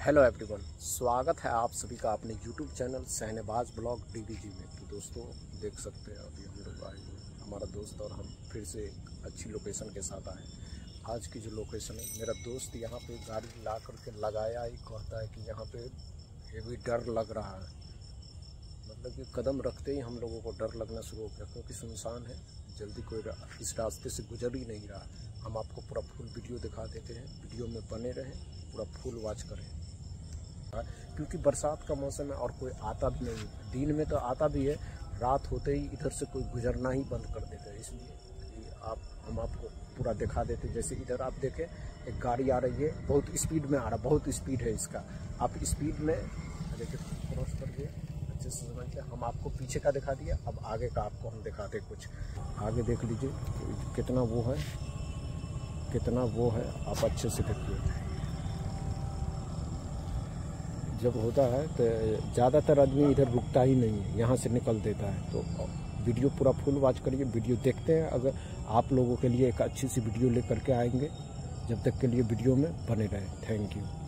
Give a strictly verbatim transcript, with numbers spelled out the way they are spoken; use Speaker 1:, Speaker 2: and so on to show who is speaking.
Speaker 1: Hello everyone, स्वागत है आप सभी का अपने YouTube channel Shahnawaz blog DBG में। तो दोस्तों देख सकते हैं अभी हम लोग आए हुए, हमारा दोस्त और हम फिर से एक अच्छी लोकेशन के साथ आए। आज की जो लोकेशन है, मेरा दोस्त यहाँ पे गाड़ी ला करके लगाया ही कहता है कि यहाँ पे हेवी डर लग रहा है। मतलब कि कदम रखते ही हम लोगों को डर लगना शुरू हो गया, क्योंकि सुनसान है, जल्दी कोई इस रास्ते से गुजर ही नहीं रहा। हम आपको पूरा फुल वीडियो दिखा देते हैं, वीडियो में बने रहें, पूरा फुल वॉच करें, क्योंकि बरसात का मौसम है और कोई आता भी नहीं है। दिन में तो आता भी है, रात होते ही इधर से कोई गुजरना ही बंद कर देता है। इसलिए आप हम आपको पूरा दिखा देते हैं। जैसे इधर आप देखें, एक गाड़ी आ रही है, बहुत स्पीड में आ रहा, बहुत स्पीड है इसका। आप स्पीड में देखिए, क्रॉस कर दिए, अच्छे से समझिए। हम आपको पीछे का दिखा दिया, अब आगे का आपको हम दिखाते कुछ। आगे देख लीजिए कितना वो है, कितना वो है, आप अच्छे से देखिए। जब होता है तो ज़्यादातर आदमी इधर रुकता ही नहीं है, यहाँ से निकल देता है। तो वीडियो पूरा फुल वॉच करिए, वीडियो देखते हैं। अगर आप लोगों के लिए एक अच्छी सी वीडियो लेकर के आएंगे, जब तक के लिए वीडियो में बने रहें। Thank you.